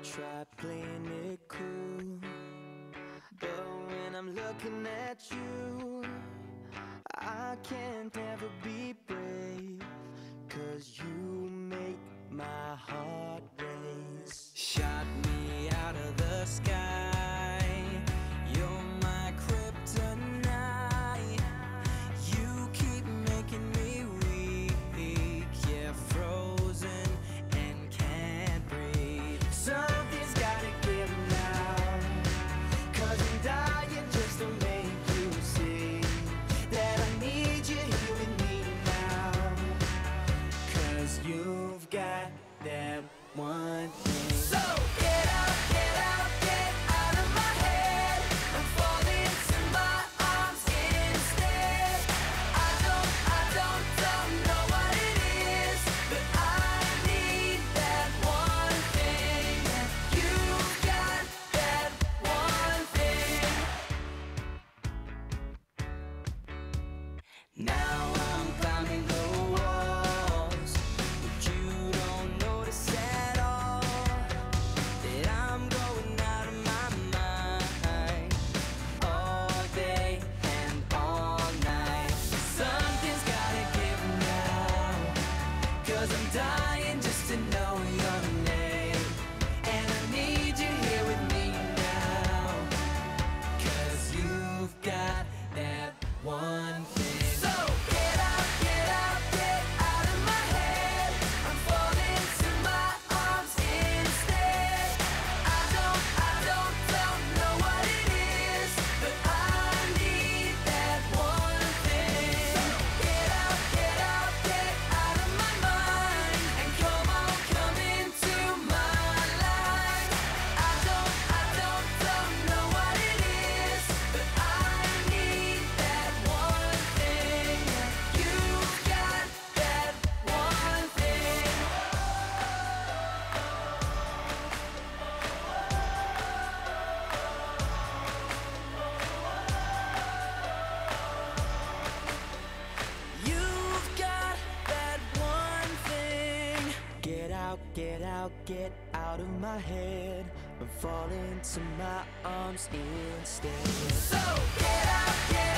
try playing it cool, but when I'm looking at you, I can't ever be brave, 'cause you make my heart race. Shot me out of the sky, you're my kryptonite. You keep making me weak, yeah, frozen and can't breathe. Something's gotta give now, 'cause I'm dying just to make you see that I need you here with me now. 'Cause you've got that one thing. So get out, get out, get out of my head and fall into my arms instead. I don't know what it is, but I need that one thing. You've got that one thing. Now I'm climbing the walls, but you don't notice at all that I'm going out of my mind all day and all night. Something's gotta give now, 'cause I'm dying just to know your name, and I need you here with me now, 'cause you've got that one thing. So get out, get out, get out of my head and fall into my arms instead. I don't know what it is, but I need that one thing. Get out, get out, get out of my mind and come on, come into my life. I don't know what it is, but I need that one thing. You've got that one thing. You've got that one thing. Get out, get out, get out of my head and fall into my arms instead. So get out, get